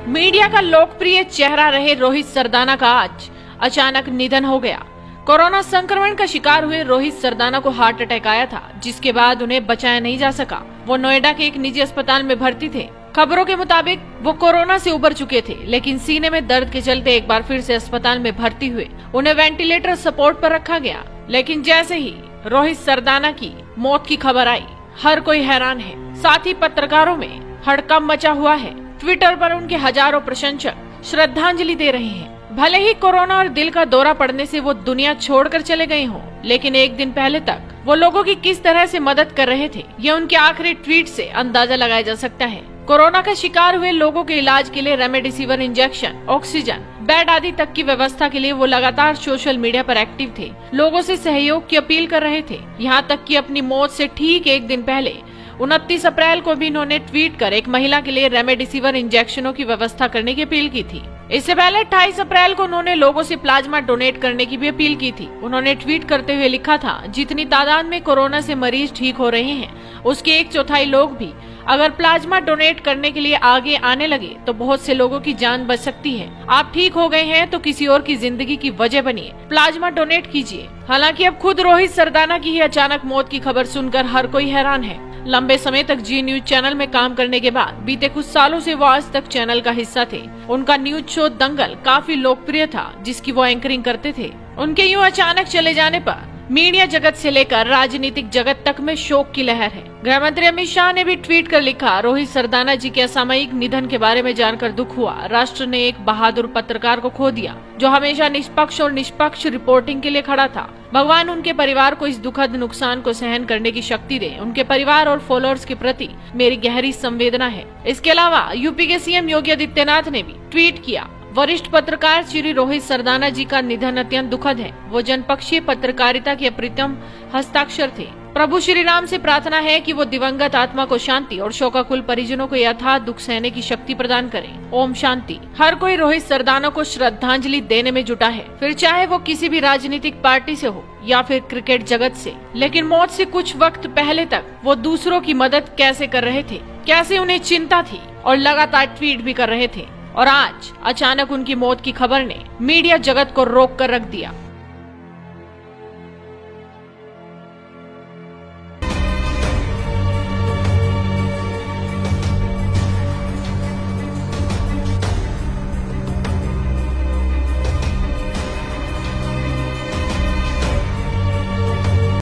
Media का लोकप्रिय चेहरा रहे रोहित सरदाना का आज अचानक निधन हो गया। कोरोना संक्रमण का शिकार हुए रोहित सरदाना को हार्ट अटैक आया था, जिसके बाद उन्हें बचाया नहीं जा सका। वो नोएडा के एक निजी अस्पताल में भर्ती थे। खबरों के मुताबिक वो कोरोना से उबर चुके थे, लेकिन सीने में दर्द के चलते एक बार फिर से अस्पताल में भर्ती हुए। उन्हें वेंटिलेटर सपोर्ट पर रखा गया, लेकिन जैसे ही रोहित सरदाना की मौत की खबर आई, हर कोई हैरान है। साथ ही पत्रकारों में हड़कंप मचा हुआ है। ट्विटर पर उनके हजारों प्रशंसक श्रद्धांजलि दे रहे हैं। भले ही कोरोना और दिल का दौरा पड़ने से वो दुनिया छोड़कर चले गए हों, लेकिन एक दिन पहले तक वो लोगों की किस तरह से मदद कर रहे थे, ये उनके आखिरी ट्वीट से अंदाजा लगाया जा सकता है। कोरोना का शिकार हुए लोगों के इलाज के लिए रेमडेसिविर इंजेक्शन, ऑक्सीजन, बेड आदि तक की व्यवस्था के लिए वो लगातार सोशल मीडिया पर एक्टिव थे। लोगों से सहयोग की अपील कर रहे थे। यहाँ तक कि अपनी मौत से ठीक एक दिन पहले 29 अप्रैल को भी इन्होंने ट्वीट कर एक महिला के लिए रेमडेसिविर इंजेक्शनों की व्यवस्था करने की अपील की थी। इससे पहले 28 अप्रैल को उन्होंने लोगों से प्लाज्मा डोनेट करने की भी अपील की थी। उन्होंने ट्वीट करते हुए लिखा था, जितनी तादाद में कोरोना से मरीज ठीक हो रहे हैं, उसके 1/4 लोग भी अगर प्लाज्मा डोनेट करने के लिए आगे आने लगे तो बहुत से लोगों की जान बच सकती है। आप ठीक हो गए हैं तो किसी और की जिंदगी की वजह बनिए, प्लाज्मा डोनेट कीजिए। हालांकि अब खुद रोहित सरदाना की ही अचानक मौत की खबर सुनकर हर कोई हैरान है। लंबे समय तक जी न्यूज चैनल में काम करने के बाद बीते कुछ सालों से वो आज तक चैनल का हिस्सा थे। उनका न्यूज शो दंगल काफी लोकप्रिय था, जिसकी वो एंकरिंग करते थे। उनके यूं अचानक चले जाने पर मीडिया जगत से लेकर राजनीतिक जगत तक में शोक की लहर है। गृह मंत्री अमित शाह ने भी ट्वीट कर लिखा, रोहित सरदाना जी के असामयिक निधन के बारे में जानकर दुख हुआ। राष्ट्र ने एक बहादुर पत्रकार को खो दिया, जो हमेशा निष्पक्ष रिपोर्टिंग के लिए खड़ा था। भगवान उनके परिवार को इस दुखद नुकसान को सहन करने की शक्ति दे। उनके परिवार और फॉलोअर्स के प्रति मेरी गहरी संवेदना है। इसके अलावा यूपी के सीएम योगी आदित्यनाथ ने भी ट्वीट किया, वरिष्ठ पत्रकार श्री रोहित सरदाना जी का निधन अत्यंत दुखद है। वो जनपक्षीय पत्रकारिता के अप्रतिम हस्ताक्षर थे। प्रभु श्री राम से प्रार्थना है कि वो दिवंगत आत्मा को शांति और शोकाकुल परिजनों को यथार्थ दुख सहने की शक्ति प्रदान करें। ओम शांति। हर कोई रोहित सरदाना को श्रद्धांजलि देने में जुटा है, फिर चाहे वो किसी भी राजनीतिक पार्टी से हो या फिर क्रिकेट जगत से। लेकिन मौत से कुछ वक्त पहले तक वो दूसरों की मदद कैसे कर रहे थे, कैसे उन्हें चिंता थी और लगातार ट्वीट भी कर रहे थे। और आज अचानक उनकी मौत की खबर ने मीडिया जगत को रोक कर रख दिया।